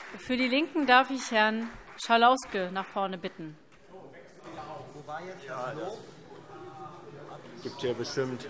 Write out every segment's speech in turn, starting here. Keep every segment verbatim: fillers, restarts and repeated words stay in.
Für die LINKEN darf ich Herrn Schalauske nach vorne bitten. Ja, das gibt hier bestimmt.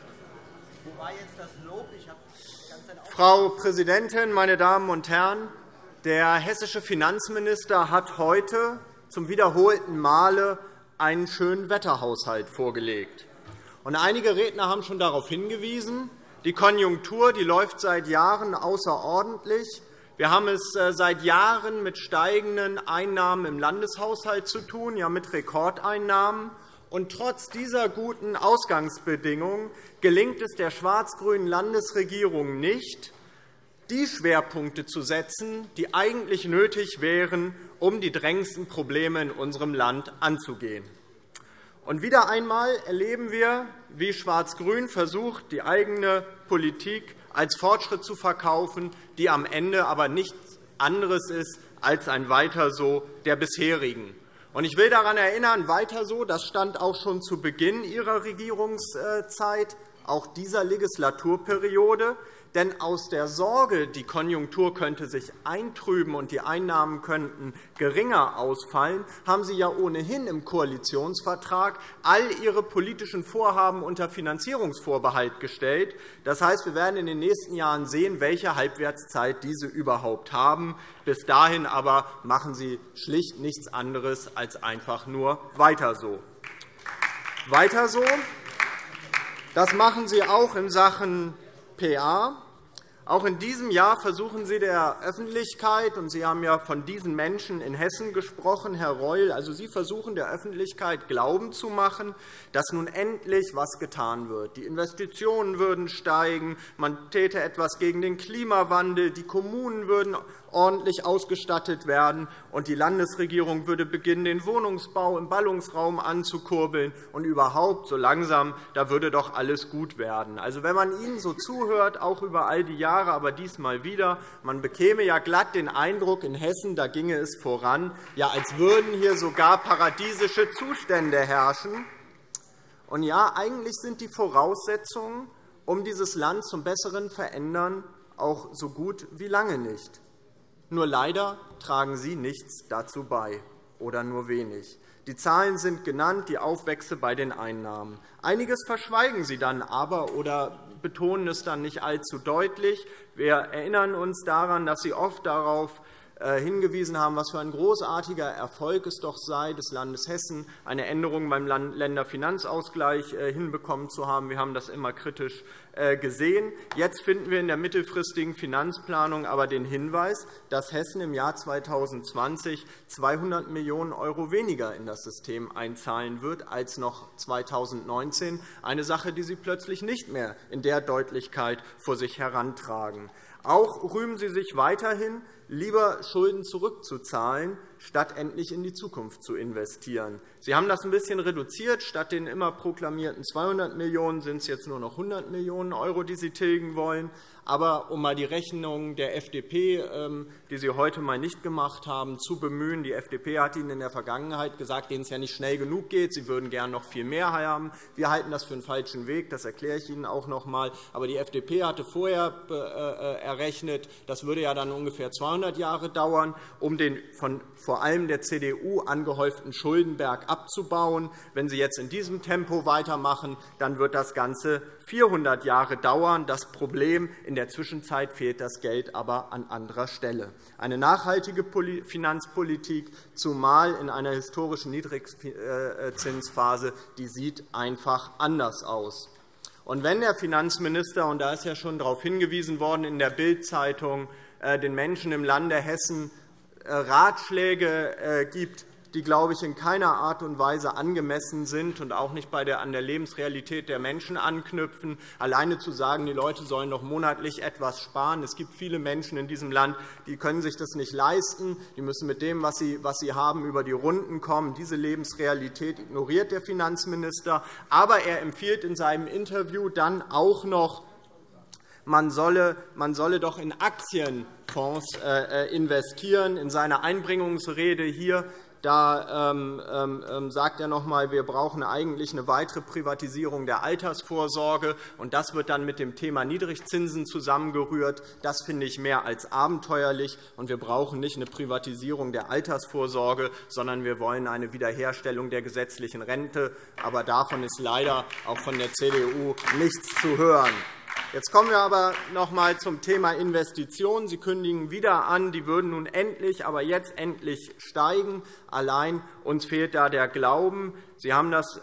Frau Präsidentin, meine Damen und Herren! Der hessische Finanzminister hat heute zum wiederholten Male einen schönen Wetterhaushalt vorgelegt. Und einige Redner haben schon darauf hingewiesen, die Konjunktur die läuft seit Jahren außerordentlich. Wir haben es seit Jahren mit steigenden Einnahmen im Landeshaushalt zu tun, ja mit Rekordeinnahmen. Und trotz dieser guten Ausgangsbedingungen gelingt es der schwarz-grünen Landesregierung nicht, die Schwerpunkte zu setzen, die eigentlich nötig wären, um die drängendsten Probleme in unserem Land anzugehen. Und wieder einmal erleben wir, wie Schwarz-Grün versucht, die eigene Politik als Fortschritt zu verkaufen, die am Ende aber nichts anderes ist als ein Weiter so der bisherigen. Ich will daran erinnern, weiter so, das stand auch schon zu Beginn Ihrer Regierungszeit, auch dieser Legislaturperiode. Denn aus der Sorge, die Konjunktur könnte sich eintrüben und die Einnahmen könnten geringer ausfallen, haben Sie ja ohnehin im Koalitionsvertrag all Ihre politischen Vorhaben unter Finanzierungsvorbehalt gestellt. Das heißt, wir werden in den nächsten Jahren sehen, welche Halbwertszeit diese überhaupt haben. Bis dahin aber machen Sie schlicht nichts anderes als einfach nur weiter so. Weiter so. Das machen Sie auch in Sachen P A. Auch in diesem Jahr versuchen Sie der Öffentlichkeit, und Sie haben ja von diesen Menschen in Hessen gesprochen, Herr Reul, also Sie versuchen der Öffentlichkeit glauben zu machen, dass nun endlich etwas getan wird. Die Investitionen würden steigen, man täte etwas gegen den Klimawandel, die Kommunen würden ordentlich ausgestattet werden, und die Landesregierung würde beginnen, den Wohnungsbau im Ballungsraum anzukurbeln. Und überhaupt, so langsam, da würde doch alles gut werden. Also, wenn man Ihnen so zuhört, auch über all die Jahre, aber diesmal wieder, man bekäme ja glatt den Eindruck, in Hessen da ginge es voran, ja, als würden hier sogar paradiesische Zustände herrschen. Und ja, eigentlich sind die Voraussetzungen, um dieses Land zum Besseren zu verändern, auch so gut wie lange nicht. Nur leider tragen Sie nichts dazu bei, oder nur wenig. Die Zahlen sind genannt, die Aufwächse bei den Einnahmen. Einiges verschweigen Sie dann aber oder betonen es dann nicht allzu deutlich. Wir erinnern uns daran, dass Sie oft darauf hingewiesen haben, was für ein großartiger Erfolg es doch sei, des Landes Hessen eine Änderung beim Länderfinanzausgleich hinbekommen zu haben. Wir haben das immer kritisch gesehen. Jetzt finden wir in der mittelfristigen Finanzplanung aber den Hinweis, dass Hessen im Jahr zweitausendzwanzig zweihundert Millionen € weniger in das System einzahlen wird als noch zweitausendneunzehn, eine Sache, die Sie plötzlich nicht mehr in der Deutlichkeit vor sich herantragen. Auch rühmen Sie sich weiterhin, lieber Schulden zurückzuzahlen, statt endlich in die Zukunft zu investieren. Sie haben das ein bisschen reduziert. Statt den immer proklamierten zweihundert Millionen € sind es jetzt nur noch hundert Millionen €, die Sie tilgen wollen. Aber um einmal die Rechnung der F D P, die Sie heute einmal nicht gemacht haben, zu bemühen. Die F D P hat Ihnen in der Vergangenheit gesagt, denen es ja nicht schnell genug geht. Sie würden gern noch viel mehr haben. Wir halten das für einen falschen Weg. Das erkläre ich Ihnen auch noch einmal. Aber die F D P hatte vorher errechnet, das würde ja dann ungefähr zweihundert Jahre dauern, um den von vor allem der C D U angehäuften Schuldenberg abzubauen. Wenn Sie jetzt in diesem Tempo weitermachen, dann wird das Ganze vierhundert Jahre dauern. Das Problem: In der Zwischenzeit fehlt das Geld aber an anderer Stelle. Eine nachhaltige Finanzpolitik, zumal in einer historischen Niedrigzinsphase, die sieht einfach anders aus. Und wenn der Finanzminister, und da ist ja schon darauf hingewiesen worden in der Bild-Zeitung, den Menschen im Lande Hessen Ratschläge gibt, die, glaube ich, in keiner Art und Weise angemessen sind und auch nicht bei der, an der Lebensrealität der Menschen anknüpfen. Alleine zu sagen, die Leute sollen noch monatlich etwas sparen. Es gibt viele Menschen in diesem Land, die können sich das nicht leisten. Die müssen mit dem, was sie, was sie haben, über die Runden kommen. Diese Lebensrealität ignoriert der Finanzminister. Aber er empfiehlt in seinem Interview dann auch noch, man solle, man solle doch in Aktienfonds investieren. In seiner Einbringungsrede hier Da ähm, ähm, sagt er noch einmal, wir brauchen eigentlich eine weitere Privatisierung der Altersvorsorge. Und das wird dann mit dem Thema Niedrigzinsen zusammengerührt. Das finde ich mehr als abenteuerlich. Und wir brauchen nicht eine Privatisierung der Altersvorsorge, sondern wir wollen eine Wiederherstellung der gesetzlichen Rente. Aber davon ist leider auch von der C D U nichts zu hören. Jetzt kommen wir aber noch einmal zum Thema Investitionen. Sie kündigen wieder an, die würden nun endlich, aber jetzt endlich steigen. Allein uns fehlt da der Glauben. Sie haben das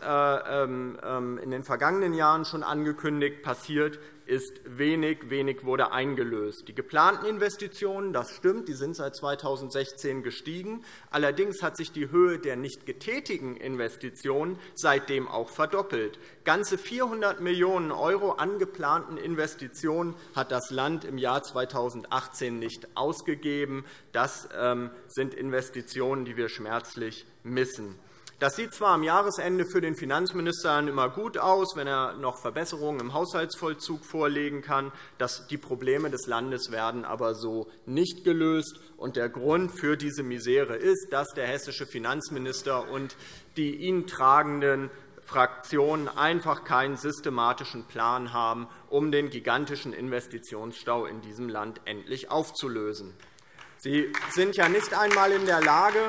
in den vergangenen Jahren schon angekündigt. Passiert ist wenig. Wenig wurde eingelöst. Die geplanten Investitionen, das stimmt, die sind seit zweitausendsechzehn gestiegen. Allerdings hat sich die Höhe der nicht getätigten Investitionen seitdem auch verdoppelt. Ganze vierhundert Millionen € an geplanten Investitionen hat das Land im Jahr zweitausendachtzehn nicht ausgegeben. Das sind Investitionen, die wir schmerzlich missen. Das sieht zwar am Jahresende für den Finanzminister immer gut aus, wenn er noch Verbesserungen im Haushaltsvollzug vorlegen kann. Die Probleme des Landes werden aber so nicht gelöst. Und der Grund für diese Misere ist, dass der hessische Finanzminister und die ihn tragenden Fraktionen einfach keinen systematischen Plan haben, um den gigantischen Investitionsstau in diesem Land endlich aufzulösen. Sie sind ja nicht einmal in der Lage,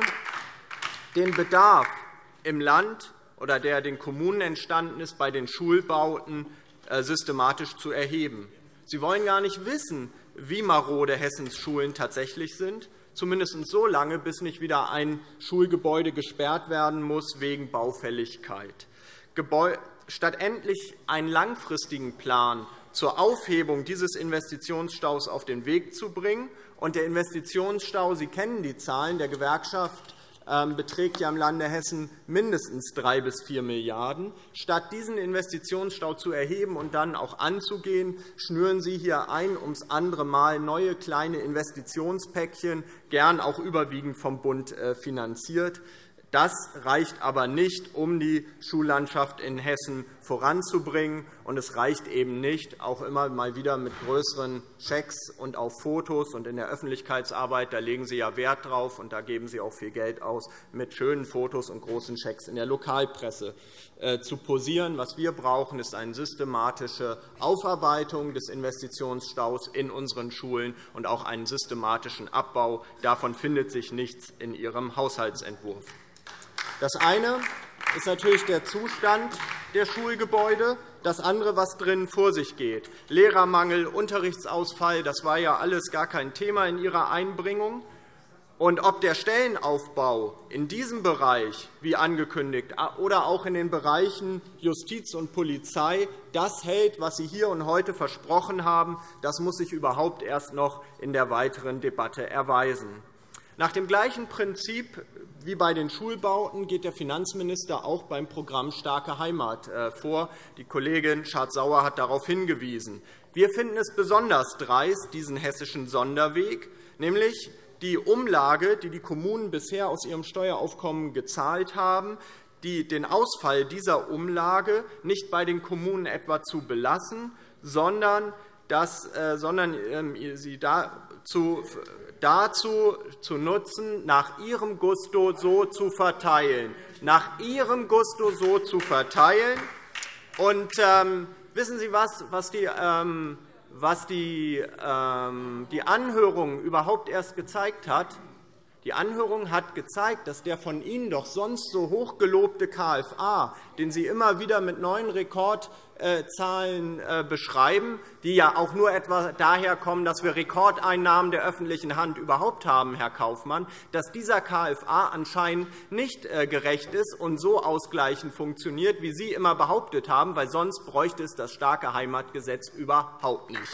den Bedarf im Land oder der den Kommunen entstanden ist, bei den Schulbauten systematisch zu erheben. Sie wollen gar nicht wissen, wie marode Hessens Schulen tatsächlich sind, zumindest so lange, bis nicht wieder ein Schulgebäude gesperrt werden muss wegen Baufälligkeit. Statt endlich einen langfristigen Plan zur Aufhebung dieses Investitionsstaus auf den Weg zu bringen, und der Investitionsstau, Sie kennen die Zahlen der Gewerkschaft, beträgt ja im Lande Hessen mindestens drei bis vier Milliarden €. Statt diesen Investitionsstau zu erheben und dann auch anzugehen, schnüren Sie hier ein ums andere Mal neue kleine Investitionspäckchen, gern auch überwiegend vom Bund finanziert. Das reicht aber nicht, um die Schullandschaft in Hessen voranzubringen. Und es reicht eben nicht, auch immer mal wieder mit größeren Schecks und auf Fotos. Und in der Öffentlichkeitsarbeit, da legen Sie ja Wert drauf, und da geben Sie auch viel Geld aus, mit schönen Fotos und großen Schecks in der Lokalpresse zu posieren. Was wir brauchen, ist eine systematische Aufarbeitung des Investitionsstaus in unseren Schulen und auch einen systematischen Abbau. Davon findet sich nichts in Ihrem Haushaltsentwurf. Das eine ist natürlich der Zustand der Schulgebäude. Das andere, was drinnen vor sich geht, Lehrermangel, Unterrichtsausfall, das war ja alles gar kein Thema in Ihrer Einbringung. Und ob der Stellenaufbau in diesem Bereich, wie angekündigt, oder auch in den Bereichen Justiz und Polizei das hält, was Sie hier und heute versprochen haben, das muss sich überhaupt erst noch in der weiteren Debatte erweisen. Nach dem gleichen Prinzip wie bei den Schulbauten geht der Finanzminister auch beim Programm Starke Heimat vor. Die Kollegin Schardt-Sauer hat darauf hingewiesen. Wir finden es besonders dreist, diesen hessischen Sonderweg, nämlich die Umlage, die die Kommunen bisher aus ihrem Steueraufkommen gezahlt haben, den Ausfall dieser Umlage nicht bei den Kommunen etwa zu belassen, sondern, das, sondern sie dazu dazu zu nutzen, nach ihrem Gusto so zu verteilen. Nach ihrem Gusto so zu verteilen. Und ähm, wissen Sie was, was die, ähm, was die, ähm, die Anhörung überhaupt erst gezeigt hat? Die Anhörung hat gezeigt, dass der von Ihnen doch sonst so hochgelobte K F A, den Sie immer wieder mit neuen Rekordzahlen beschreiben, die ja auch nur etwa daherkommen, dass wir Rekordeinnahmen der öffentlichen Hand überhaupt haben, Herr Kaufmann, dass dieser K F A anscheinend nicht gerecht ist und so ausgleichend funktioniert, wie Sie immer behauptet haben, weil sonst bräuchte es das starke Heimatgesetz überhaupt nicht.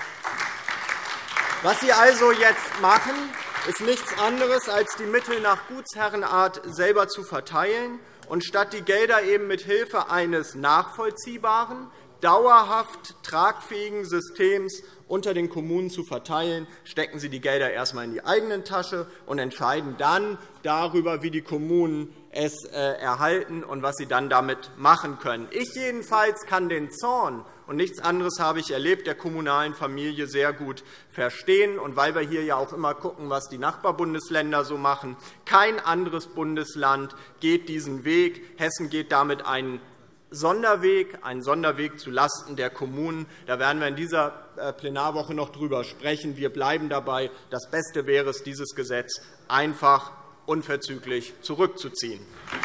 Was Sie also jetzt machen, ist nichts anderes, als die Mittel nach Gutsherrenart selber zu verteilen und statt die Gelder eben mit Hilfe eines nachvollziehbaren, dauerhaft tragfähigen Systems unter den Kommunen zu verteilen, stecken Sie die Gelder erst einmal in die eigene Tasche und entscheiden dann darüber, wie die Kommunen es erhalten und was sie dann damit machen können. Ich jedenfalls kann den Zorn, und nichts anderes habe ich erlebt, der kommunalen Familie sehr gut verstehen. Und weil wir hier ja auch immer schauen, was die Nachbarbundesländer so machen, kein anderes Bundesland geht diesen Weg. Hessen geht damit einen Sonderweg, einen Sonderweg zulasten der Kommunen. Da werden wir in dieser Plenarwoche noch darüber sprechen. Wir bleiben dabei. Das Beste wäre es, dieses Gesetz einfach unverzüglich zurückzuziehen.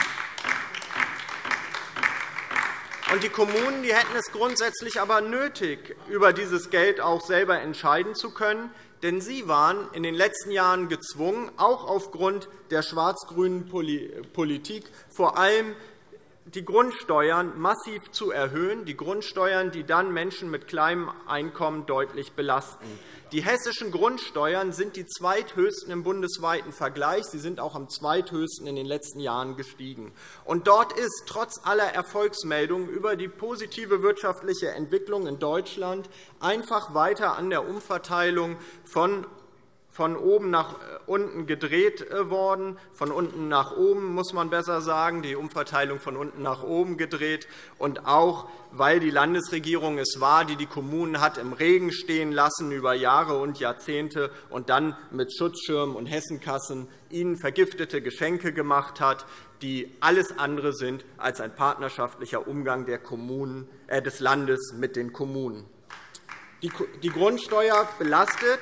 Die Kommunen die hätten es grundsätzlich aber nötig, über dieses Geld auch selber entscheiden zu können. Denn sie waren in den letzten Jahren gezwungen, auch aufgrund der schwarz-grünen Politik, vor allem die Grundsteuern massiv zu erhöhen, die Grundsteuern, die dann Menschen mit kleinem Einkommen deutlich belasten. Die hessischen Grundsteuern sind die zweithöchsten im bundesweiten Vergleich. Sie sind auch am zweithöchsten in den letzten Jahren gestiegen. Und dort ist trotz aller Erfolgsmeldungen über die positive wirtschaftliche Entwicklung in Deutschland einfach weiter an der Umverteilung von von oben nach unten gedreht worden, von unten nach oben, muss man besser sagen, die Umverteilung von unten nach oben gedreht, und auch, weil die Landesregierung es war, die die Kommunen hat im Regen stehen lassen über Jahre und Jahrzehnte und dann mit Schutzschirmen und Hessenkassen ihnen vergiftete Geschenke gemacht hat, die alles andere sind als ein partnerschaftlicher Umgang der Kommunen, äh, des Landes mit den Kommunen. Die Grundsteuer belastet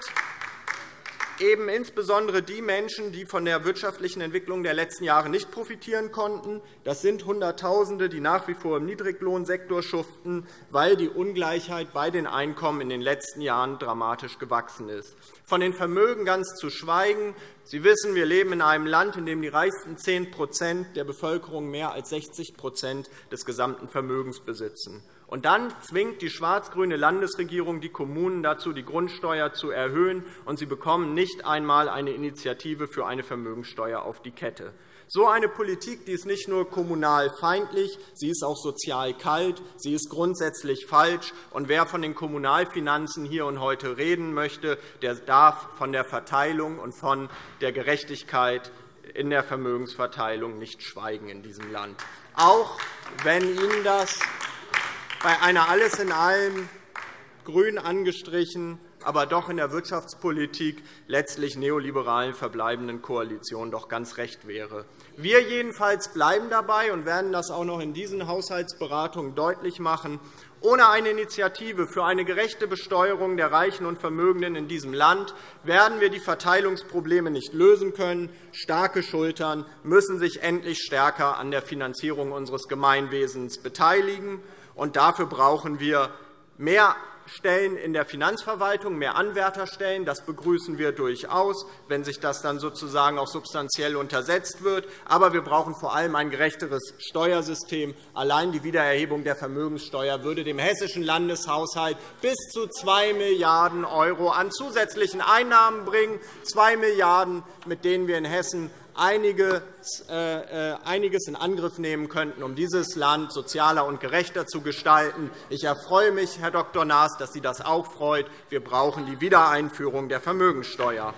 eben insbesondere die Menschen, die von der wirtschaftlichen Entwicklung der letzten Jahre nicht profitieren konnten. Das sind Hunderttausende, die nach wie vor im Niedriglohnsektor schuften, weil die Ungleichheit bei den Einkommen in den letzten Jahren dramatisch gewachsen ist. Von den Vermögen ganz zu schweigen. Sie wissen, wir leben in einem Land, in dem die reichsten zehn Prozent der Bevölkerung mehr als sechzig Prozent des gesamten Vermögens besitzen. Und dann zwingt die schwarz-grüne Landesregierung die Kommunen dazu, die Grundsteuer zu erhöhen, und sie bekommen nicht einmal eine Initiative für eine Vermögensteuer auf die Kette. So eine Politik, die ist nicht nur kommunalfeindlich, sie ist auch sozial kalt, sie ist grundsätzlich falsch. Und wer von den Kommunalfinanzen hier und heute reden möchte, der darf von der Verteilung und von der Gerechtigkeit in der Vermögensverteilung nicht schweigen in diesem Land. Auch wenn Ihnen das bei einer alles in allem grün angestrichen, aber doch in der Wirtschaftspolitik letztlich neoliberalen verbleibenden Koalition doch ganz recht wäre. Wir jedenfalls bleiben dabei und werden das auch noch in diesen Haushaltsberatungen deutlich machen. Ohne eine Initiative für eine gerechte Besteuerung der Reichen und Vermögenden in diesem Land werden wir die Verteilungsprobleme nicht lösen können. Starke Schultern müssen sich endlich stärker an der Finanzierung unseres Gemeinwesens beteiligen. Und dafür brauchen wir mehr Stellen in der Finanzverwaltung, mehr Anwärterstellen. Das begrüßen wir durchaus, wenn sich das dann sozusagen auch substanziell untersetzt wird. Aber wir brauchen vor allem ein gerechteres Steuersystem. Allein die Wiedererhebung der Vermögenssteuer würde dem hessischen Landeshaushalt bis zu zwei Milliarden € an zusätzlichen Einnahmen bringen. zwei Milliarden €, mit denen wir in Hessen einiges in Angriff nehmen könnten, um dieses Land sozialer und gerechter zu gestalten. Ich erfreue mich, Herr Doktor Naas, dass Sie das auch freut. Wir brauchen die Wiedereinführung der Vermögenssteuer.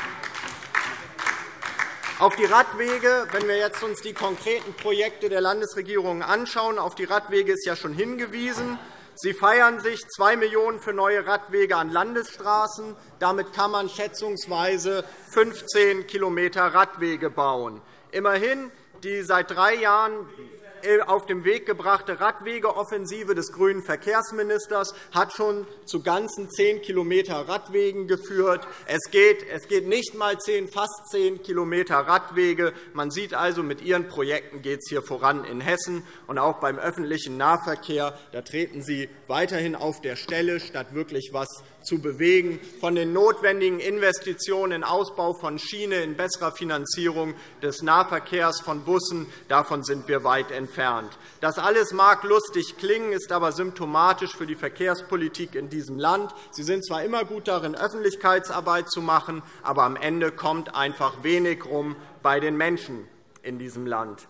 Auf die Radwege, wenn wir uns jetzt die konkreten Projekte der Landesregierung anschauen, auf die Radwege ist ja schon hingewiesen. Sie feiern sich zwei Millionen € für neue Radwege an Landesstraßen. Damit kann man schätzungsweise fünfzehn Kilometer Radwege bauen. Immerhin die seit drei Jahren auf den Weg gebrachte Radwegeoffensive des grünen Verkehrsministers hat schon zu ganzen zehn Kilometer Radwegen geführt. Es geht, es geht nicht einmal zehn, fast zehn Kilometer Radwege. Man sieht also, mit Ihren Projekten geht es hier voran in Hessen. Und auch beim öffentlichen Nahverkehr da treten Sie weiterhin auf der Stelle, statt wirklich etwas zu bewegen. Von den notwendigen Investitionen in Ausbau von Schiene, in besserer Finanzierung des Nahverkehrs von Bussen, davon sind wir weit entfernt. Das alles mag lustig klingen, ist aber symptomatisch für die Verkehrspolitik in diesem Land. Sie sind zwar immer gut darin, Öffentlichkeitsarbeit zu machen, aber am Ende kommt einfach wenig rum bei den Menschen in diesem Land.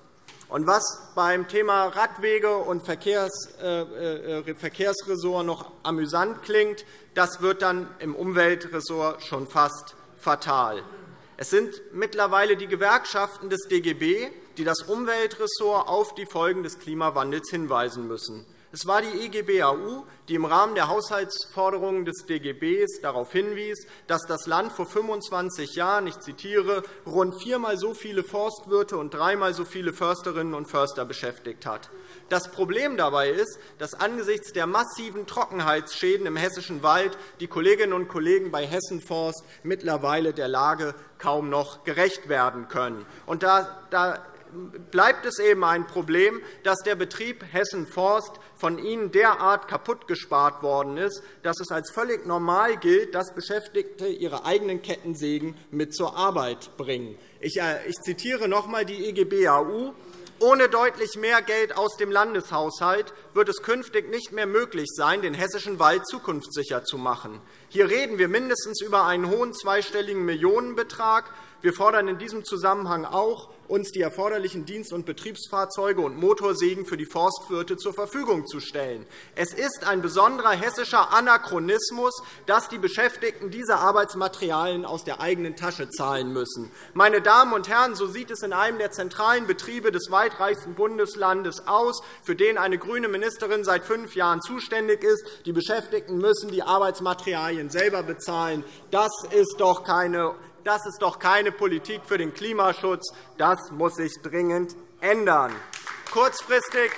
Und was beim Thema Radwege und Verkehrs, äh, Verkehrsressort noch amüsant klingt, das wird dann im Umweltressort schon fast fatal. Es sind mittlerweile die Gewerkschaften des D G B, die das Umweltressort auf die Folgen des Klimawandels hinweisen müssen. Es war die I G B A U, die im Rahmen der Haushaltsforderungen des D G Bs darauf hinwies, dass das Land vor fünfundzwanzig Jahren, ich zitiere, rund viermal so viele Forstwirte und dreimal so viele Försterinnen und Förster beschäftigt hat. Das Problem dabei ist, dass angesichts der massiven Trockenheitsschäden im hessischen Wald die Kolleginnen und Kollegen bei Hessen Forst mittlerweile der Lage kaum noch gerecht werden können. Und da, da bleibt es eben ein Problem, dass der Betrieb Hessen Forst von Ihnen derart kaputtgespart worden ist, dass es als völlig normal gilt, dass Beschäftigte ihre eigenen Kettensägen mit zur Arbeit bringen. Ich zitiere noch einmal die I G B A U. Ohne deutlich mehr Geld aus dem Landeshaushalt wird es künftig nicht mehr möglich sein, den hessischen Wald zukunftssicher zu machen. Hier reden wir mindestens über einen hohen zweistelligen Millionenbetrag. Wir fordern in diesem Zusammenhang auch, uns die erforderlichen Dienst- und Betriebsfahrzeuge und Motorsägen für die Forstwirte zur Verfügung zu stellen. Es ist ein besonderer hessischer Anachronismus, dass die Beschäftigten diese Arbeitsmaterialien aus der eigenen Tasche zahlen müssen. Meine Damen und Herren, so sieht es in einem der zentralen Betriebe des weitreichsten Bundeslandes aus, für den eine grüne Ministerin seit fünf Jahren zuständig ist. Die Beschäftigten müssen die Arbeitsmaterialien selber bezahlen. Das ist doch keine Das ist doch keine Politik für den Klimaschutz. Das muss sich dringend ändern. Kurzfristig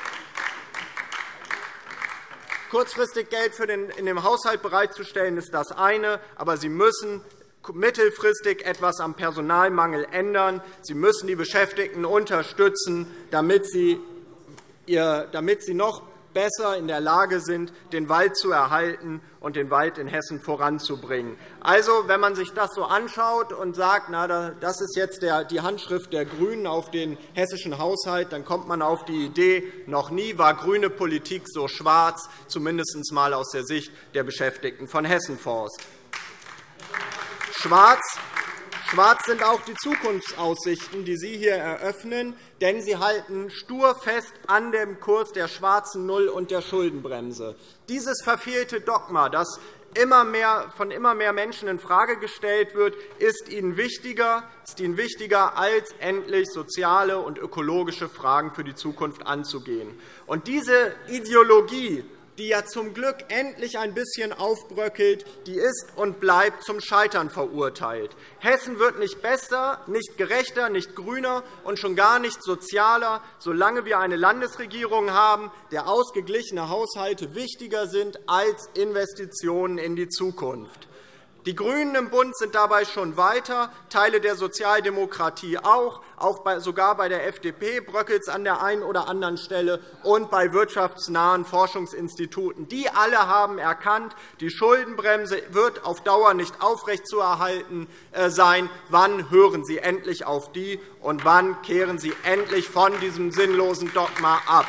Kurzfristig Geld für den, in dem Haushalt bereitzustellen, ist das eine. Aber Sie müssen mittelfristig etwas am Personalmangel ändern. Sie müssen die Beschäftigten unterstützen, damit sie, ihr, damit sie noch besser in der Lage sind, den Wald zu erhalten und den Wald in Hessen voranzubringen. Also, wenn man sich das so anschaut und sagt, na, das ist jetzt die Handschrift der GRÜNEN auf den hessischen Haushalt, dann kommt man auf die Idee, noch nie war grüne Politik so schwarz, zumindest einmal aus der Sicht der Beschäftigten von Hessen Forst. Schwarz Schwarz sind auch die Zukunftsaussichten, die Sie hier eröffnen, denn Sie halten stur fest an dem Kurs der schwarzen Null und der Schuldenbremse. Dieses verfehlte Dogma, das immer mehr, von immer mehr Menschen infrage gestellt wird, ist Ihnen wichtiger, ist Ihnen wichtiger, als endlich soziale und ökologische Fragen für die Zukunft anzugehen. Und diese Ideologie, die ja zum Glück endlich ein bisschen aufbröckelt, die ist und bleibt zum Scheitern verurteilt. Hessen wird nicht besser, nicht gerechter, nicht grüner und schon gar nicht sozialer, solange wir eine Landesregierung haben, der ausgeglichene Haushalte wichtiger sind als Investitionen in die Zukunft. Die GRÜNEN im Bund sind dabei schon weiter, Teile der Sozialdemokratie auch. Auch bei, sogar bei der F D P bröckelt es an der einen oder anderen Stelle und bei wirtschaftsnahen Forschungsinstituten. Die alle haben erkannt, die Schuldenbremse wird auf Dauer nicht aufrechtzuerhalten sein. Wann hören Sie endlich auf die, und wann kehren Sie endlich von diesem sinnlosen Dogma ab?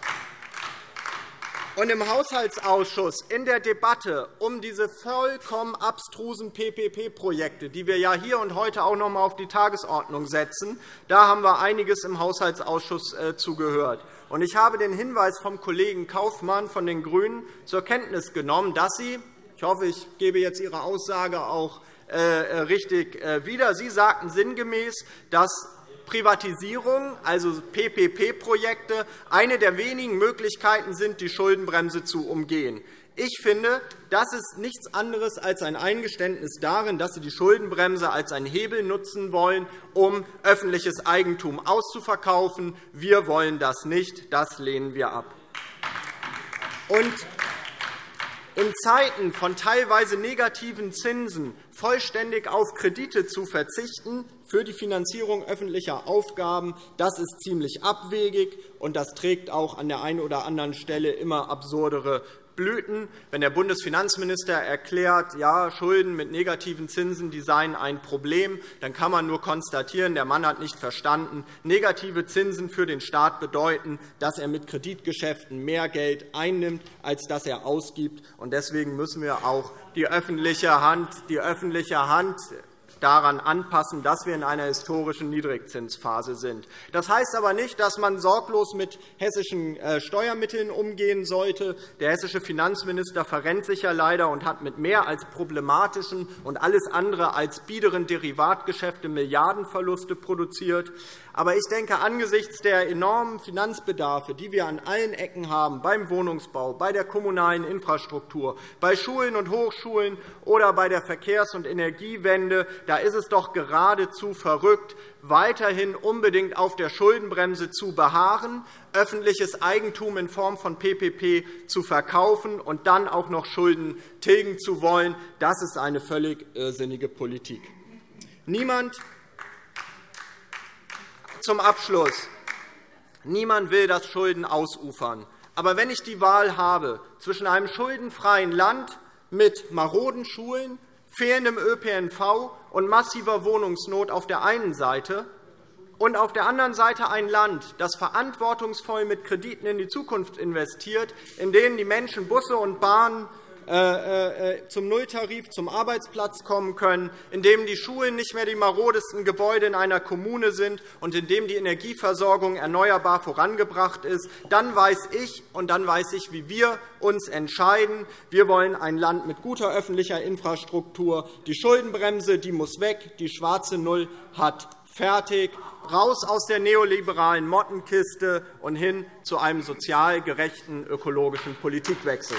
Und im Haushaltsausschuss in der Debatte um diese vollkommen abstrusen P P P-Projekte, die wir ja hier und heute auch noch einmal auf die Tagesordnung setzen, da haben wir einiges im Haushaltsausschuss zugehört. Und ich habe den Hinweis vom Kollegen Kaufmann von den GRÜNEN zur Kenntnis genommen, dass Sie – ich hoffe, ich gebe jetzt Ihre Aussage auch richtig wieder – Sie sagten sinngemäß, dass Privatisierung, also P P P-Projekte, eine der wenigen Möglichkeiten sind, die Schuldenbremse zu umgehen. Ich finde, das ist nichts anderes als ein Eingeständnis darin, dass Sie die Schuldenbremse als einen Hebel nutzen wollen, um öffentliches Eigentum auszuverkaufen. Wir wollen das nicht. Das lehnen wir ab. Und in Zeiten von teilweise negativen Zinsen vollständig auf Kredite zu verzichten für die Finanzierung öffentlicher Aufgaben, das ist ziemlich abwegig, und das trägt auch an der einen oder anderen Stelle immer absurdere Blüten. Wenn der Bundesfinanzminister erklärt, ja, Schulden mit negativen Zinsen, die seien ein Problem, dann kann man nur konstatieren, der Mann hat nicht verstanden. Negative Zinsen für den Staat bedeuten, dass er mit Kreditgeschäften mehr Geld einnimmt, als dass er ausgibt. Deswegen müssen wir auch die öffentliche Hand, die öffentliche Hand daran anpassen, dass wir in einer historischen Niedrigzinsphase sind. Das heißt aber nicht, dass man sorglos mit hessischen Steuermitteln umgehen sollte. Der hessische Finanzminister verrennt sich ja leider und hat mit mehr als problematischen und alles andere als biederen Derivatgeschäfte Milliardenverluste produziert. Aber ich denke, angesichts der enormen Finanzbedarfe, die wir an allen Ecken haben, beim Wohnungsbau, bei der kommunalen Infrastruktur, bei Schulen und Hochschulen oder bei der Verkehrs- und Energiewende, da ist es doch geradezu verrückt, weiterhin unbedingt auf der Schuldenbremse zu beharren, öffentliches Eigentum in Form von P P P zu verkaufen und dann auch noch Schulden tilgen zu wollen. Das ist eine völlig irrsinnige Politik. Niemand Zum Abschluss. Niemand will, dass Schulden ausufern. Aber wenn ich die Wahl habe zwischen einem schuldenfreien Land mit maroden Schulen, fehlendem Ö P N V und massiver Wohnungsnot auf der einen Seite und auf der anderen Seite ein Land, das verantwortungsvoll mit Krediten in die Zukunft investiert, in denen die Menschen Busse und Bahnen zum Nulltarif zum Arbeitsplatz kommen können, in dem die Schulen nicht mehr die marodesten Gebäude in einer Kommune sind und in dem die Energieversorgung erneuerbar vorangebracht ist, dann weiß ich, und dann weiß ich, wie wir uns entscheiden. Wir wollen ein Land mit guter öffentlicher Infrastruktur. Die Schuldenbremse die muss weg. Die schwarze Null hat fertig. Raus aus der neoliberalen Mottenkiste und hin zu einem sozial gerechten ökologischen Politikwechsel.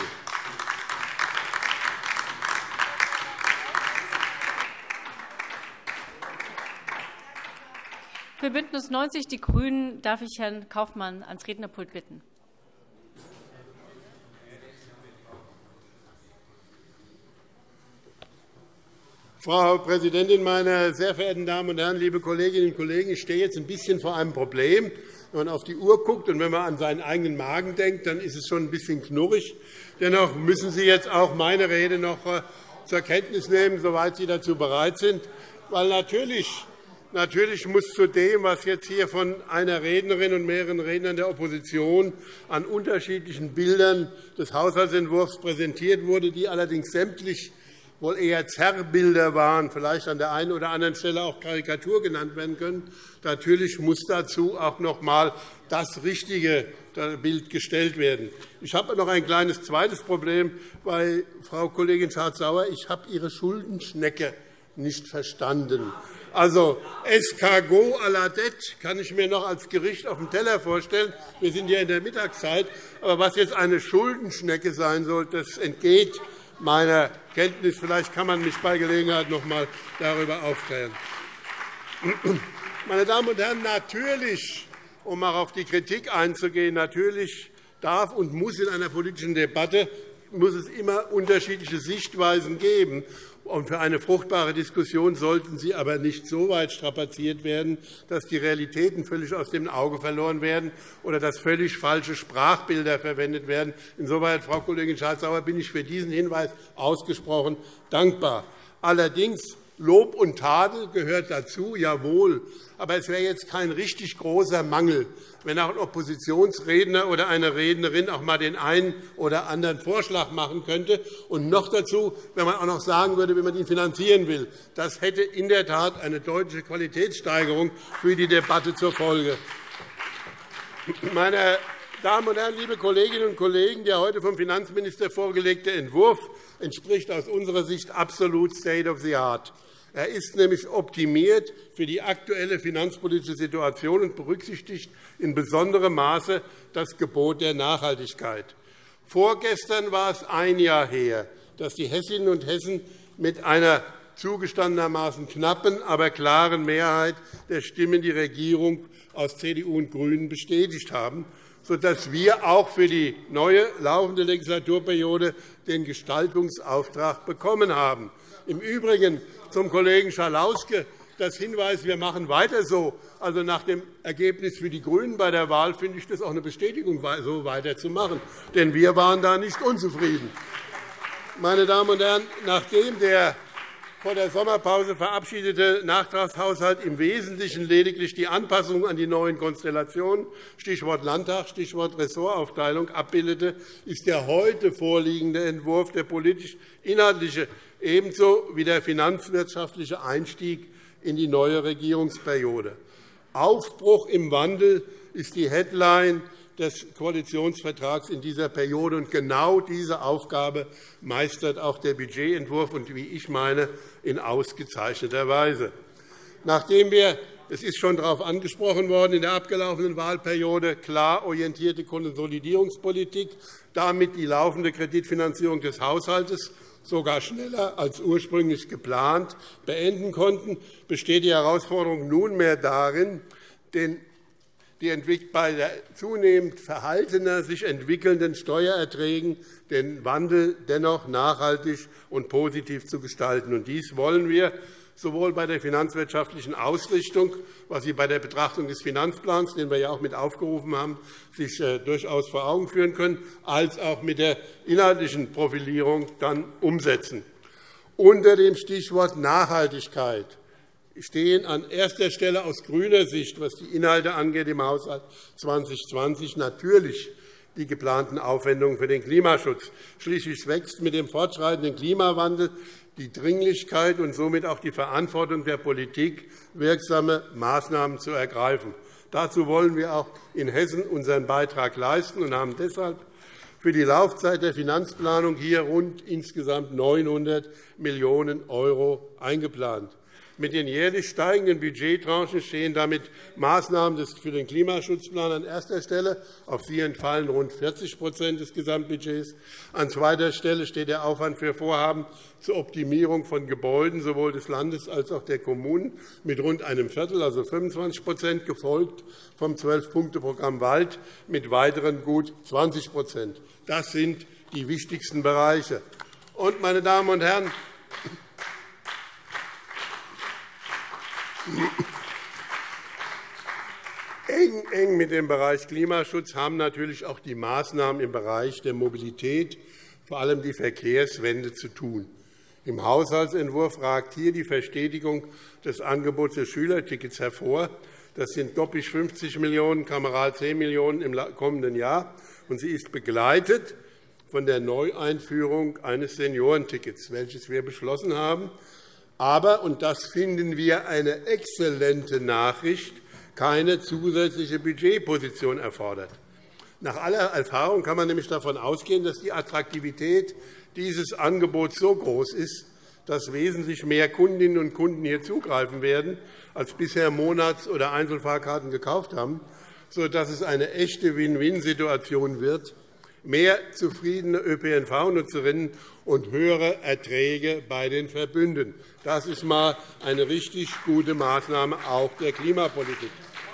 Für BÜNDNIS neunzig die GRÜNEN darf ich Herrn Kaufmann ans Rednerpult bitten. Frau Präsidentin, meine sehr verehrten Damen und Herren, liebe Kolleginnen und Kollegen! Ich stehe jetzt ein bisschen vor einem Problem. Wenn man auf die Uhr guckt und wenn man an seinen eigenen Magen denkt, dann ist es schon ein bisschen knurrig. Dennoch müssen Sie jetzt auch meine Rede noch zur Kenntnis nehmen, soweit Sie dazu bereit sind. Weil natürlich Natürlich muss zu dem, was jetzt hier von einer Rednerin und mehreren Rednern der Opposition an unterschiedlichen Bildern des Haushaltsentwurfs präsentiert wurde, die allerdings sämtlich wohl eher Zerrbilder waren, vielleicht an der einen oder anderen Stelle auch Karikatur genannt werden können. Natürlich muss dazu auch noch einmal das richtige Bild gestellt werden. Ich habe noch ein kleines zweites Problem bei Frau Kollegin Schardt-Sauer. Ich habe Ihre Schuldenschnecke nicht verstanden. Also Escargot à la dette kann ich mir noch als Gericht auf dem Teller vorstellen. Wir sind ja in der Mittagszeit. Aber was jetzt eine Schuldenschnecke sein soll, das entgeht meiner Kenntnis. Vielleicht kann man mich bei Gelegenheit noch einmal darüber aufklären. Meine Damen und Herren, natürlich, um auch auf die Kritik einzugehen, natürlich darf und muss in einer politischen Debatte muss es immer unterschiedliche Sichtweisen geben. Und für eine fruchtbare Diskussion sollten sie aber nicht so weit strapaziert werden, dass die Realitäten völlig aus dem Auge verloren werden oder dass völlig falsche Sprachbilder verwendet werden. Insoweit, Frau Kollegin Schardt-Sauer, bin ich für diesen Hinweis ausgesprochen dankbar. Allerdings Lob und Tadel gehört dazu, jawohl. Aber es wäre jetzt kein richtig großer Mangel, wenn auch ein Oppositionsredner oder eine Rednerin auch einmal den einen oder anderen Vorschlag machen könnte. Und noch dazu, wenn man auch noch sagen würde, wie man ihn finanzieren will. Das hätte in der Tat eine deutliche Qualitätssteigerung für die Debatte zur Folge. Meine Damen und Herren, liebe Kolleginnen und Kollegen, der heute vom Finanzminister vorgelegte Entwurf entspricht aus unserer Sicht absolut State of the Art. Er ist nämlich optimiert für die aktuelle finanzpolitische Situation und berücksichtigt in besonderem Maße das Gebot der Nachhaltigkeit. Vorgestern war es ein Jahr her, dass die Hessinnen und Hessen mit einer zugestandenermaßen knappen, aber klaren Mehrheit der Stimmen die Regierung aus C D U und GRÜNEN bestätigt haben, sodass wir auch für die neue laufende Legislaturperiode den Gestaltungsauftrag bekommen haben. Im Übrigen zum Kollegen Schalauske das Hinweis, wir machen weiter so. Also nach dem Ergebnis für die GRÜNEN bei der Wahl finde ich das auch eine Bestätigung, so weiterzumachen. Denn wir waren da nicht unzufrieden. Meine Damen und Herren, nachdem der vor der Sommerpause verabschiedete Nachtragshaushalt im Wesentlichen lediglich die Anpassung an die neuen Konstellationen, Stichwort Landtag, Stichwort Ressortaufteilung, abbildete, ist der heute vorliegende Entwurf der politisch-inhaltliche ebenso wie der finanzwirtschaftliche Einstieg in die neue Regierungsperiode. Aufbruch im Wandel ist die Headline des Koalitionsvertrags in dieser Periode. Und genau diese Aufgabe meistert auch der Budgetentwurf, und wie ich meine, in ausgezeichneter Weise. Nachdem wir, es ist schon darauf angesprochen worden, in der abgelaufenen Wahlperiode klar orientierte Konsolidierungspolitik, damit die laufende Kreditfinanzierung des Haushalts sogar schneller als ursprünglich geplant beenden konnten, besteht die Herausforderung nunmehr darin, den bei der zunehmend verhaltener sich entwickelnden Steuererträgen den Wandel dennoch nachhaltig und positiv zu gestalten. Und dies wollen wir sowohl bei der finanzwirtschaftlichen Ausrichtung, was Sie bei der Betrachtung des Finanzplans, den wir ja auch mit aufgerufen haben, sich durchaus vor Augen führen können, als auch mit der inhaltlichen Profilierung dann umsetzen. Unter dem Stichwort Nachhaltigkeit stehen an erster Stelle aus grüner Sicht, was die Inhalte angeht, im Haushalt zweitausendzwanzig natürlich die geplanten Aufwendungen für den Klimaschutz. Schließlich wächst mit dem fortschreitenden Klimawandel die Dringlichkeit und somit auch die Verantwortung der Politik, wirksame Maßnahmen zu ergreifen. Dazu wollen wir auch in Hessen unseren Beitrag leisten und haben deshalb für die Laufzeit der Finanzplanung hier rund insgesamt neunhundert Millionen € eingeplant. Mit den jährlich steigenden Budgettranchen stehen damit Maßnahmen für den Klimaschutzplan an erster Stelle. Auf sie entfallen rund vierzig des Gesamtbudgets. An zweiter Stelle steht der Aufwand für Vorhaben zur Optimierung von Gebäuden sowohl des Landes als auch der Kommunen mit rund einem Viertel, also fünfundzwanzig gefolgt vom Zwölf-Punkte-Programm Wald mit weiteren gut zwanzig Das sind die wichtigsten Bereiche. Und, meine Damen und Herren, Eng, eng mit dem Bereich Klimaschutz haben natürlich auch die Maßnahmen im Bereich der Mobilität, vor allem die Verkehrswende, zu tun. Im Haushaltsentwurf ragt hier die Verstetigung des Angebots des Schülertickets hervor. Das sind doppelt fünfzig Millionen €, kameral zehn Millionen € im kommenden Jahr. Und sie ist begleitet von der Neueinführung eines Seniorentickets, welches wir beschlossen haben. Aber, und das finden wir eine exzellente Nachricht, keine zusätzliche Budgetposition erfordert. Nach aller Erfahrung kann man nämlich davon ausgehen, dass die Attraktivität dieses Angebots so groß ist, dass wesentlich mehr Kundinnen und Kunden hier zugreifen werden, als bisher Monats- oder Einzelfahrkarten gekauft haben, sodass es eine echte Win-Win-Situation wird, mehr zufriedene Ö P N V-Nutzerinnen und höhere Erträge bei den Verbünden. Das ist einmal eine richtig gute Maßnahme auch der Klimapolitik.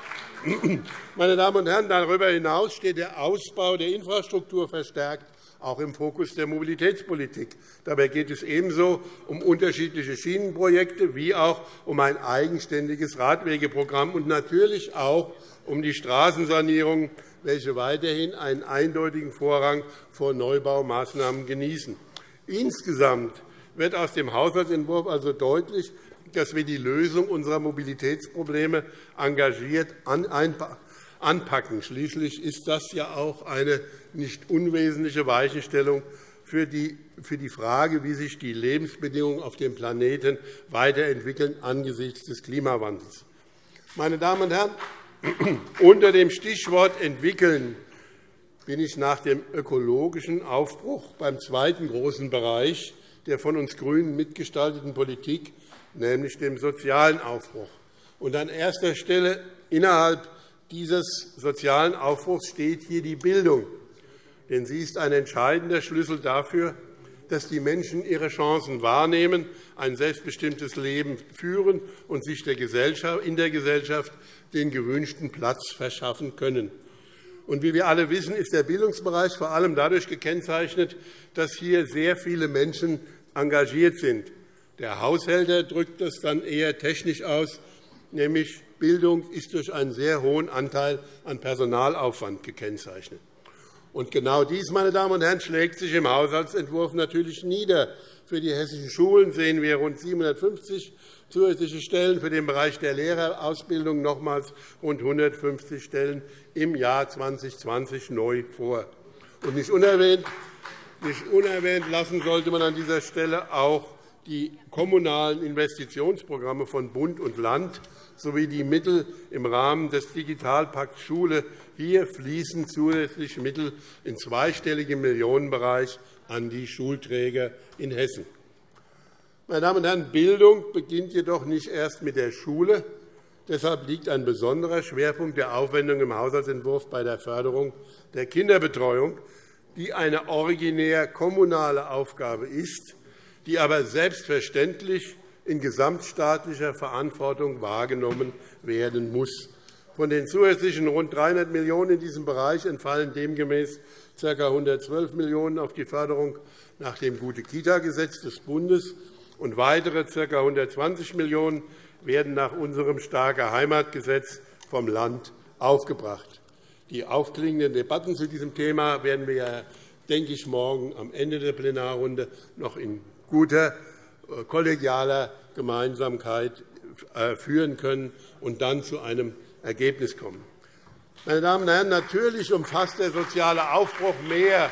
Meine Damen und Herren, darüber hinaus steht der Ausbau der Infrastruktur verstärkt auch im Fokus der Mobilitätspolitik. Dabei geht es ebenso um unterschiedliche Schienenprojekte wie auch um ein eigenständiges Radwegeprogramm und natürlich auch um die Straßensanierung, welche weiterhin einen eindeutigen Vorrang vor Neubaumaßnahmen genießen. Insgesamt wird aus dem Haushaltsentwurf also deutlich, dass wir die Lösung unserer Mobilitätsprobleme engagiert anpacken. Schließlich ist das ja auch eine nicht unwesentliche Weichenstellung für die Frage, wie sich die Lebensbedingungen auf dem Planeten weiterentwickeln angesichts des Klimawandels. Meine Damen und Herren, unter dem Stichwort entwickeln bin ich nach dem ökologischen Aufbruch beim zweiten großen Bereich der von uns GRÜNEN mitgestalteten Politik, nämlich dem sozialen Aufbruch. Und an erster Stelle innerhalb dieses sozialen Aufbruchs steht hier die Bildung. Denn sie ist ein entscheidender Schlüssel dafür, dass die Menschen ihre Chancen wahrnehmen, ein selbstbestimmtes Leben führen und sich in der Gesellschaft den gewünschten Platz verschaffen können. Und wie wir alle wissen, ist der Bildungsbereich vor allem dadurch gekennzeichnet, dass hier sehr viele Menschen engagiert sind. Der Haushälter drückt das dann eher technisch aus, nämlich Bildung ist durch einen sehr hohen Anteil an Personalaufwand gekennzeichnet. Und genau dies, meine Damen und Herren, schlägt sich im Haushaltsentwurf natürlich nieder. Für die hessischen Schulen sehen wir rund siebenhundertfünfzig zusätzliche Stellen, für den Bereich der Lehrerausbildung nochmals rund hundertfünfzig Stellen im Jahr zweitausendzwanzig neu vor. Und nicht unerwähnt, nicht unerwähnt lassen sollte man an dieser Stelle auch die kommunalen Investitionsprogramme von Bund und Land sowie die Mittel im Rahmen des Digitalpakts Schule. Hier fließen zusätzlich Mittel in zweistelligem Millionenbereich an die Schulträger in Hessen. Meine Damen und Herren, Bildung beginnt jedoch nicht erst mit der Schule. Deshalb liegt ein besonderer Schwerpunkt der Aufwendung im Haushaltsentwurf bei der Förderung der Kinderbetreuung, die eine originär kommunale Aufgabe ist, die aber selbstverständlich in gesamtstaatlicher Verantwortung wahrgenommen werden muss. Von den zusätzlichen rund dreihundert Millionen € in diesem Bereich entfallen demgemäß ca. hundertzwölf Millionen € auf die Förderung nach dem Gute-Kita-Gesetz des Bundes und weitere ca. hundertzwanzig Millionen € werden nach unserem Starke-Heimat-Gesetz vom Land aufgebracht. Die aufklingenden Debatten zu diesem Thema werden wir, ja, denke ich, morgen am Ende der Plenarrunde noch in guter kollegialer Gemeinsamkeit führen können und dann zu einem Ergebnis kommen. Meine Damen und Herren, natürlich umfasst der soziale Aufbruch mehr,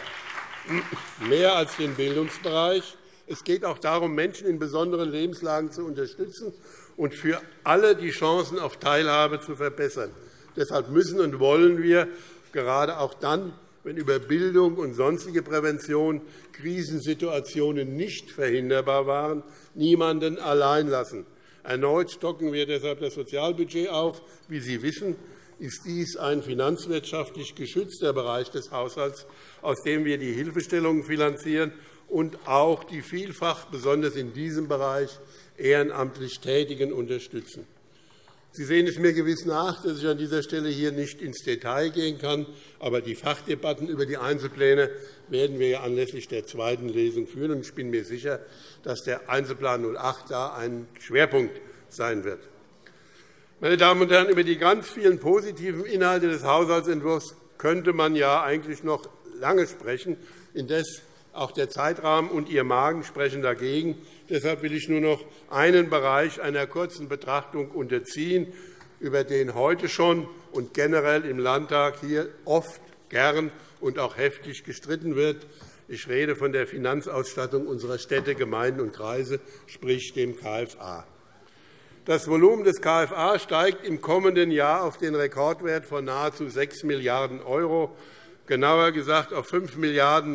mehr als den Bildungsbereich. Es geht auch darum, Menschen in besonderen Lebenslagen zu unterstützen und für alle die Chancen auf Teilhabe zu verbessern. Deshalb müssen und wollen wir gerade auch dann, wenn über Bildung und sonstige Prävention Krisensituationen nicht verhinderbar waren, niemanden allein lassen. Erneut stocken wir deshalb das Sozialbudget auf. Wie Sie wissen, ist dies ein finanzwirtschaftlich geschützter Bereich des Haushalts, aus dem wir die Hilfestellungen finanzieren und auch die vielfach, besonders in diesem Bereich, ehrenamtlich Tätigen unterstützen. Sie sehen es mir gewiss nach, dass ich an dieser Stelle hier nicht ins Detail gehen kann. Aber die Fachdebatten über die Einzelpläne werden wir anlässlich der zweiten Lesung führen. Ich bin mir sicher, dass der Einzelplan null acht da ein Schwerpunkt sein wird. Meine Damen und Herren, über die ganz vielen positiven Inhalte des Haushaltsentwurfs könnte man ja eigentlich noch lange sprechen. Indes auch der Zeitrahmen und Ihr Magen sprechen dagegen. Deshalb will ich nur noch einen Bereich einer kurzen Betrachtung unterziehen, über den heute schon und generell im Landtag hier oft, gern und auch heftig gestritten wird. Ich rede von der Finanzausstattung unserer Städte, Gemeinden und Kreise, sprich dem K F A. Das Volumen des K F A steigt im kommenden Jahr auf den Rekordwert von nahezu sechs Milliarden €, genauer gesagt auf fünf Milliarden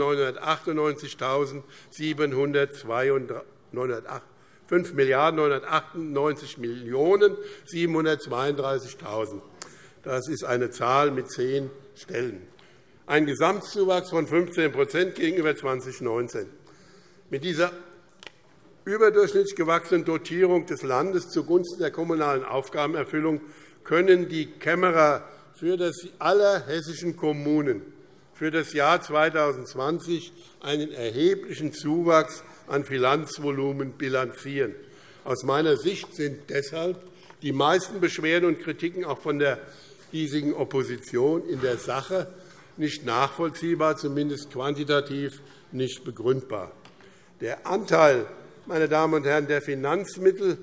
neunhundertachtundneunzig Millionen siebenhundertzweiunddreißigtausend. Das ist eine Zahl mit zehn Stellen. Ein Gesamtzuwachs von fünfzehn gegenüber zweitausendneunzehn. Mit dieser überdurchschnittlich gewachsenen Dotierung des Landes zugunsten der kommunalen Aufgabenerfüllung können die Kämmerer für alle hessischen Kommunen für das Jahr zweitausendzwanzig einen erheblichen Zuwachs an Finanzvolumen bilanzieren. Aus meiner Sicht sind deshalb die meisten Beschwerden und Kritiken auch von der hiesigen Opposition in der Sache nicht nachvollziehbar, zumindest quantitativ nicht begründbar. Der Anteil, meine Damen und Herren, der Finanzmittel,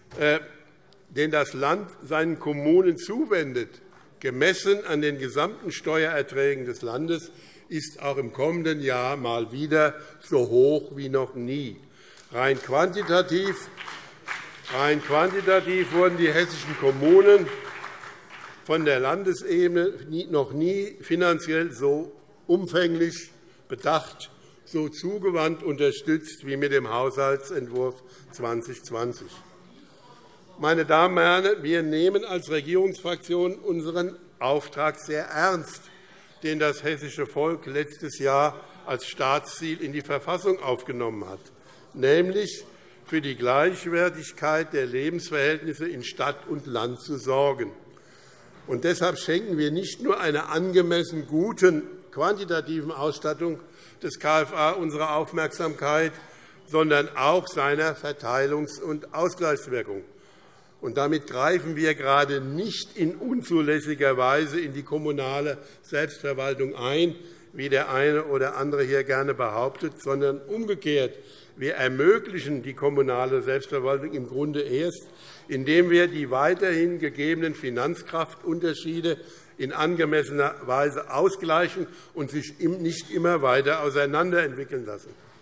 den das Land seinen Kommunen zuwendet, gemessen an den gesamten Steuererträgen des Landes, ist auch im kommenden Jahr mal wieder so hoch wie noch nie. Rein quantitativ, rein quantitativ wurden die hessischen Kommunen von der Landesebene noch nie finanziell so umfänglich bedacht, so zugewandt unterstützt wie mit dem Haushaltsentwurf zweitausendzwanzig. Meine Damen und Herren, wir nehmen als Regierungsfraktion unseren Auftrag sehr ernst, den das hessische Volk letztes Jahr als Staatsziel in die Verfassung aufgenommen hat, nämlich für die Gleichwertigkeit der Lebensverhältnisse in Stadt und Land zu sorgen. Und deshalb schenken wir nicht nur einer angemessen guten quantitativen Ausstattung des K F A unsere Aufmerksamkeit, sondern auch seiner Verteilungs- und Ausgleichswirkung. Und damit greifen wir gerade nicht in unzulässiger Weise in die kommunale Selbstverwaltung ein, wie der eine oder andere hier gerne behauptet, sondern umgekehrt. Wir ermöglichen die kommunale Selbstverwaltung im Grunde erst, indem wir die weiterhin gegebenen Finanzkraftunterschiede in angemessener Weise ausgleichen und sich nicht immer weiter auseinanderentwickeln lassen.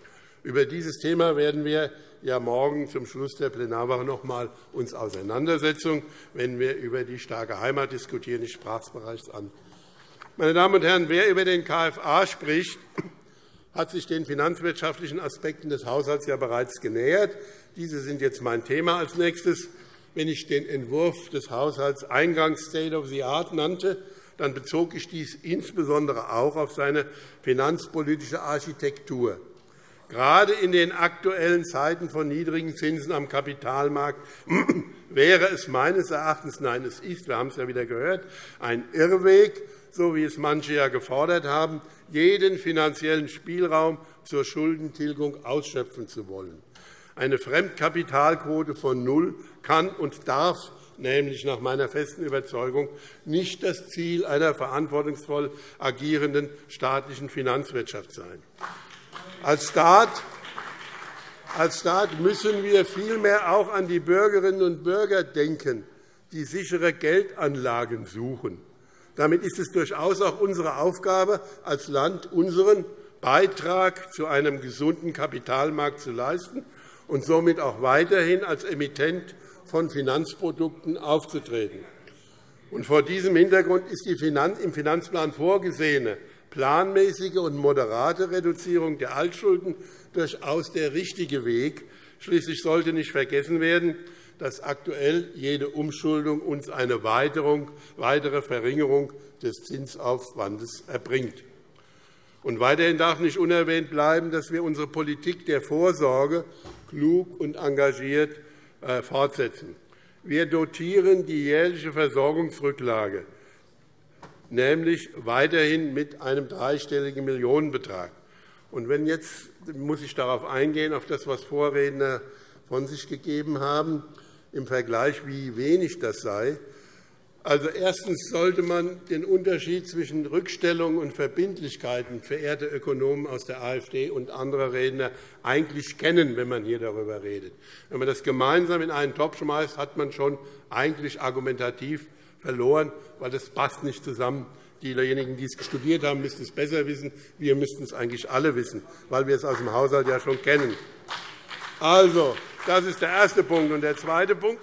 Über dieses Thema werden wir ja morgen zum Schluss der Plenarwoche noch einmal uns auseinandersetzen, wenn wir über die starke Heimat diskutieren. Ich sprach es bereits an. Meine Damen und Herren, wer über den K F A spricht, hat sich den finanzwirtschaftlichen Aspekten des Haushalts ja bereits genähert. Diese sind jetzt mein Thema als Nächstes. Wenn ich den Entwurf des Haushalts eingangs State of the Art nannte, dann bezog ich dies insbesondere auch auf seine finanzpolitische Architektur. Gerade in den aktuellen Zeiten von niedrigen Zinsen am Kapitalmarkt wäre es meines Erachtens, nein, es ist, wir haben es ja wieder gehört, ein Irrweg, so wie es manche ja gefordert haben, jeden finanziellen Spielraum zur Schuldentilgung ausschöpfen zu wollen. Eine Fremdkapitalquote von null kann und darf nämlich nach meiner festen Überzeugung nicht das Ziel einer verantwortungsvoll agierenden staatlichen Finanzwirtschaft sein. Als Staat, als Staat müssen wir vielmehr auch an die Bürgerinnen und Bürger denken, die sichere Geldanlagen suchen. Damit ist es durchaus auch unsere Aufgabe, als Land unseren Beitrag zu einem gesunden Kapitalmarkt zu leisten und somit auch weiterhin als Emittent von Finanzprodukten aufzutreten. Und vor diesem Hintergrund ist die im Finanzplan vorgesehene planmäßige und moderate Reduzierung der Altschulden durchaus der richtige Weg. Schließlich sollte nicht vergessen werden, dass aktuell jede Umschuldung uns eine weitere Verringerung des Zinsaufwandes erbringt. Und weiterhin darf nicht unerwähnt bleiben, dass wir unsere Politik der Vorsorge klug und engagiert fortsetzen. Wir dotieren die jährliche Versorgungsrücklage nämlich weiterhin mit einem dreistelligen Millionenbetrag. Und wenn jetzt muss ich darauf eingehen, auf das, was Vorredner von sich gegeben haben, im Vergleich, wie wenig das sei. Also, erstens sollte man den Unterschied zwischen Rückstellung und Verbindlichkeiten, verehrte Ökonomen aus der AfD und andere Redner, eigentlich kennen, wenn man hier darüber redet. Wenn man das gemeinsam in einen Topf schmeißt, hat man schon eigentlich argumentativ verloren, weil das passt nicht zusammen. Diejenigen, die es studiert haben, müssten es besser wissen. Wir müssten es eigentlich alle wissen, weil wir es aus dem Haushalt ja schon kennen. Also, das ist der erste Punkt. Und der zweite Punkt.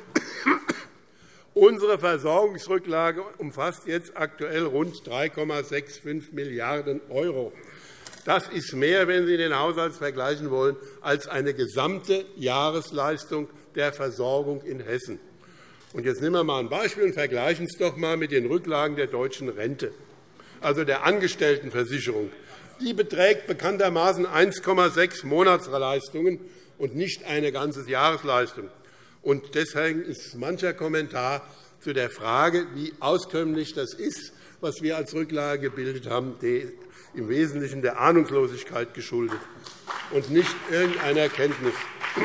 Unsere Versorgungsrücklage umfasst jetzt aktuell rund drei Komma fünfundsechzig Milliarden €. Das ist mehr, wenn Sie den Haushalt vergleichen wollen, als eine gesamte Jahresleistung der Versorgung in Hessen. Und jetzt nehmen wir einmal ein Beispiel und vergleichen es doch einmal mit den Rücklagen der deutschen Rente, also der Angestelltenversicherung. Die beträgt bekanntermaßen eins Komma sechs Monatsleistungen und nicht eine ganze Jahresleistung. Und deswegen ist mancher Kommentar zu der Frage, wie auskömmlich das ist, was wir als Rücklage gebildet haben, im Wesentlichen der Ahnungslosigkeit geschuldet und nicht irgendeiner Kenntnis.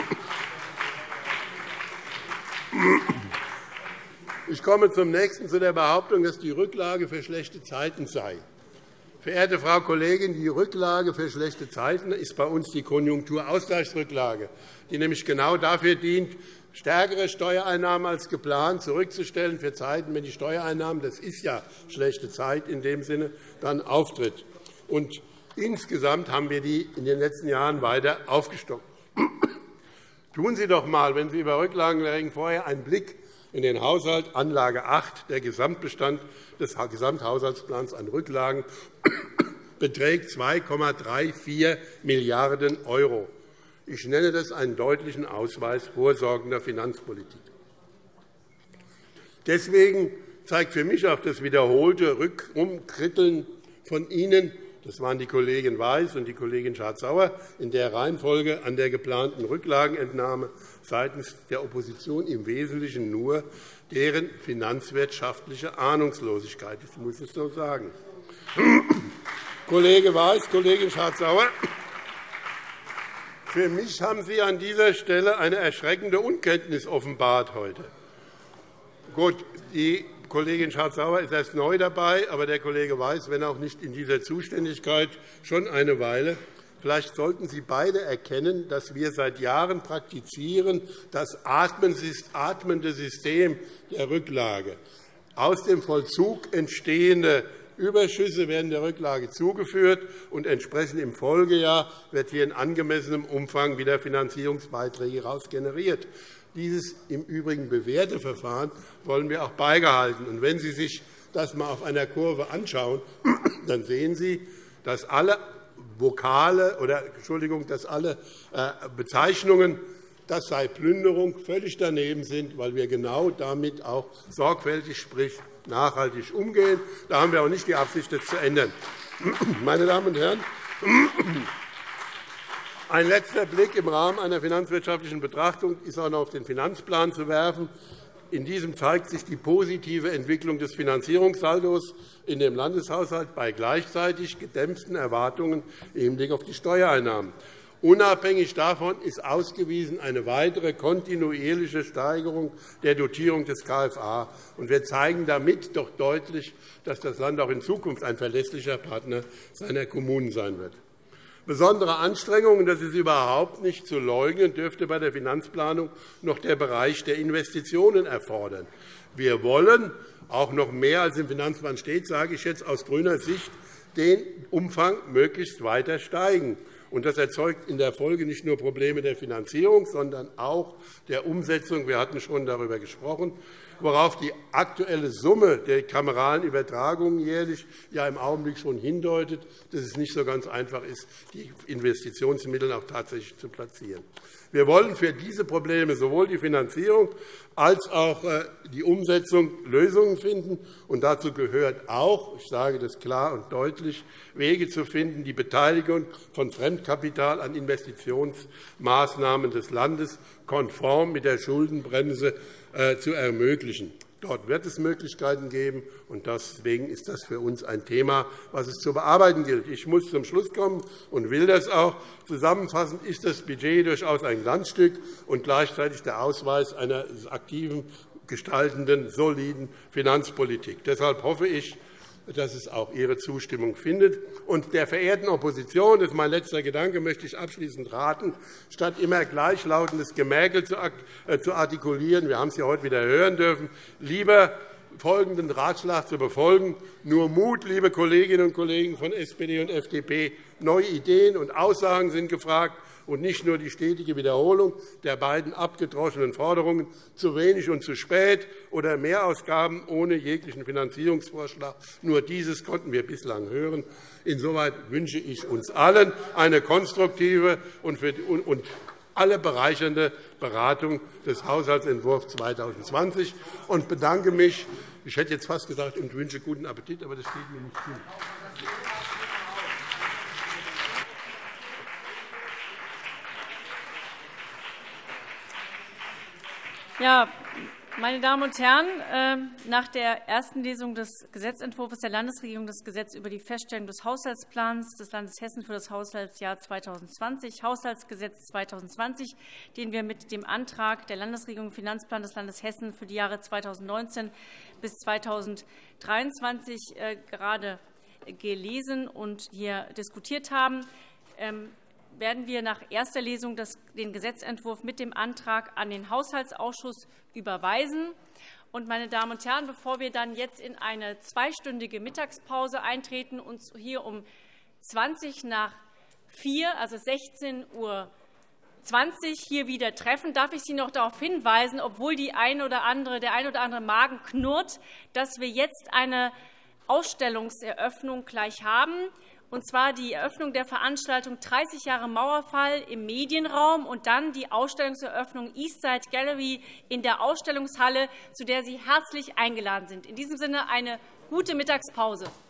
Ich komme zum Nächsten, zu der Behauptung, dass die Rücklage für schlechte Zeiten sei. Verehrte Frau Kollegin, die Rücklage für schlechte Zeiten ist bei uns die Konjunkturausgleichsrücklage, die nämlich genau dafür dient, stärkere Steuereinnahmen als geplant zurückzustellen für Zeiten, wenn die Steuereinnahmen, das ist ja schlechte Zeit in dem Sinne, dann auftritt. Und insgesamt haben wir die in den letzten Jahren weiter aufgestockt. Tun Sie doch einmal, wenn Sie über Rücklagen reden, vorher einen Blick in den Haushalt, Anlage acht, der Gesamtbestand des Gesamthaushaltsplans an Rücklagen beträgt zwei Komma vierunddreißig Milliarden €. Ich nenne das einen deutlichen Ausweis vorsorgender Finanzpolitik. Deswegen zeigt für mich auch das wiederholte Rückumkritteln von Ihnen, das waren die Kollegin Weiß und die Kollegin Schardt-Sauer, in der Reihenfolge an der geplanten Rücklagenentnahme seitens der Opposition im Wesentlichen nur deren finanzwirtschaftliche Ahnungslosigkeit. Ich muss es so sagen. Kollege Weiß, Kollegin Schardt-Sauer, für mich haben Sie an dieser Stelle eine erschreckende Unkenntnis offenbart heute. Gut, die Kollegin Schardt-Sauer ist erst neu dabei, aber der Kollege Weiß, wenn auch nicht in dieser Zuständigkeit, schon eine Weile. Vielleicht sollten Sie beide erkennen, dass wir seit Jahren praktizieren, das atmende System der Rücklage, aus dem Vollzug entstehende Überschüsse werden der Rücklage zugeführt, und entsprechend im Folgejahr wird hier in angemessenem Umfang wieder Finanzierungsbeiträge heraus generiert. Dieses im Übrigen bewährte Verfahren wollen wir auch beibehalten. Und wenn Sie sich das einmal auf einer Kurve anschauen, dann sehen Sie, dass alle Vokale oder Entschuldigung, dass alle Bezeichnungen, das sei Plünderung, völlig daneben sind, weil wir genau damit auch sorgfältig, sprich nachhaltig umgehen. Da haben wir auch nicht die Absicht, das zu ändern. Meine Damen und Herren, ein letzter Blick im Rahmen einer finanzwirtschaftlichen Betrachtung ist auch noch auf den Finanzplan zu werfen. In diesem zeigt sich die positive Entwicklung des Finanzierungssaldos in dem Landeshaushalt bei gleichzeitig gedämpften Erwartungen im Hinblick auf die Steuereinnahmen. Unabhängig davon ist ausgewiesen eine weitere kontinuierliche Steigerung der Dotierung des K F A. Wir zeigen damit doch deutlich, dass das Land auch in Zukunft ein verlässlicher Partner seiner Kommunen sein wird. Besondere Anstrengungen, das ist überhaupt nicht zu leugnen, dürfte bei der Finanzplanung noch der Bereich der Investitionen erfordern. Wir wollen auch noch mehr, als im Finanzplan steht, sage ich jetzt aus grüner Sicht, den Umfang möglichst weiter steigen. Das erzeugt in der Folge nicht nur Probleme der Finanzierung, sondern auch der Umsetzung. Wir hatten schon darüber gesprochen, worauf die aktuelle Summe der kameralen Übertragungen jährlich ja im Augenblick schon hindeutet, dass es nicht so ganz einfach ist, die Investitionsmittel auch tatsächlich zu platzieren. Wir wollen für diese Probleme sowohl die Finanzierung als auch die Umsetzung Lösungen finden. Und dazu gehört auch, ich sage das klar und deutlich, Wege zu finden, die Beteiligung von Fremdkapital an Investitionsmaßnahmen des Landes konform mit der Schuldenbremse zu ermöglichen. Dort wird es Möglichkeiten geben, und deswegen ist das für uns ein Thema, das es zu bearbeiten gilt. Ich muss zum Schluss kommen und will das auch. Zusammenfassend ist das Budget durchaus ein Glanzstück und gleichzeitig der Ausweis einer aktiven, gestaltenden, soliden Finanzpolitik. Deshalb hoffe ich, dass es auch Ihre Zustimmung findet. Und der verehrten Opposition, das ist mein letzter Gedanke, möchte ich abschließend raten, statt immer gleichlautendes Gemäkel zu artikulieren, wir haben es ja heute wieder hören dürfen, lieber folgenden Ratschlag zu befolgen. Nur Mut, liebe Kolleginnen und Kollegen von S P D und F D P. Neue Ideen und Aussagen sind gefragt, und nicht nur die stetige Wiederholung der beiden abgedroschenen Forderungen, zu wenig und zu spät oder Mehrausgaben ohne jeglichen Finanzierungsvorschlag. Nur dieses konnten wir bislang hören. Insoweit wünsche ich uns allen eine konstruktive und alle bereichernde Beratung des Haushaltsentwurfs zweitausendzwanzig und bedanke mich, ich hätte jetzt fast gesagt, und wünsche guten Appetit, aber das steht mir nicht zu. Ja, meine Damen und Herren, nach der ersten Lesung des Gesetzentwurfs der Landesregierung das Gesetz über die Feststellung des Haushaltsplans des Landes Hessen für das Haushaltsjahr zweitausendzwanzig, Haushaltsgesetz zweitausendzwanzig, den wir mit dem Antrag der Landesregierung Finanzplan des Landes Hessen für die Jahre zweitausendneunzehn bis zweitausenddreiundzwanzig gerade gelesen und hier diskutiert haben, werden wir nach erster Lesung den Gesetzentwurf mit dem Antrag an den Haushaltsausschuss überweisen. Und, meine Damen und Herren, bevor wir dann jetzt in eine zweistündige Mittagspause eintreten und uns hier um zwanzig nach vier, also sechzehn Uhr zwanzig, hier wieder treffen, darf ich Sie noch darauf hinweisen, obwohl die ein oder andere, der ein oder andere Magen knurrt, dass wir jetzt eine Ausstellungseröffnung gleich haben, und zwar die Eröffnung der Veranstaltung dreißig Jahre Mauerfall im Medienraum und dann die Ausstellungseröffnung Eastside Gallery in der Ausstellungshalle, zu der Sie herzlich eingeladen sind. In diesem Sinne eine gute Mittagspause.